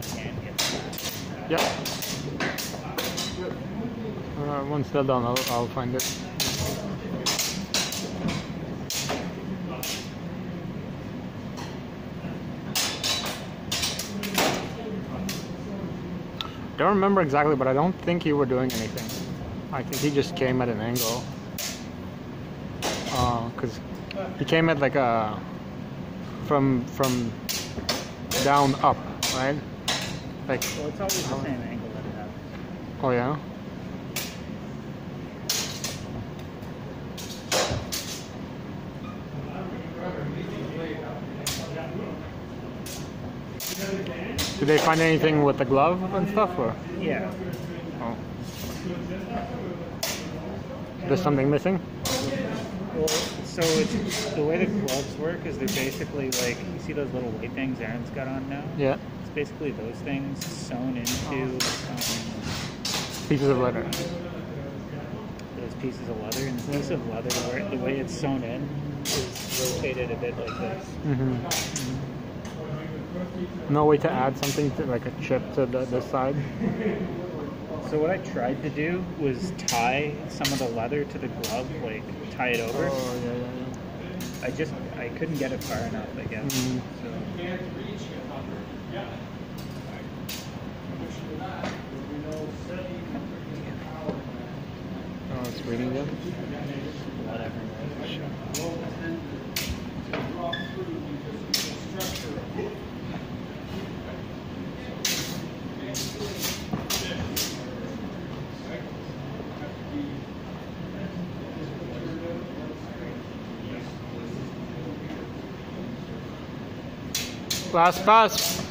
can get that. Yeah. Once they're done, I'll find it. I don't remember exactly, but I don't think you were doing anything. I think he just came at an angle. Because he came at like a from down up, right? Like. Well, it's always the same angle that it has. Oh yeah. Did they find anything with the glove and stuff, or? Yeah. Oh. There's something missing? Well, so it's, the way the gloves work is they're basically like, you see those little white things Aaron's got on now? Yeah. It's basically those things sewn into Pieces of leather. those pieces of leather, and the piece of leather, the way it's sewn in is rotated a bit like this. No way to add something to like a chip to this side? So what I tried to do was tie some of the leather to the glove, like tie it over. Oh, yeah. I couldn't get it far enough, I guess. So. Oh, it's reading again? Whatever. Last pass.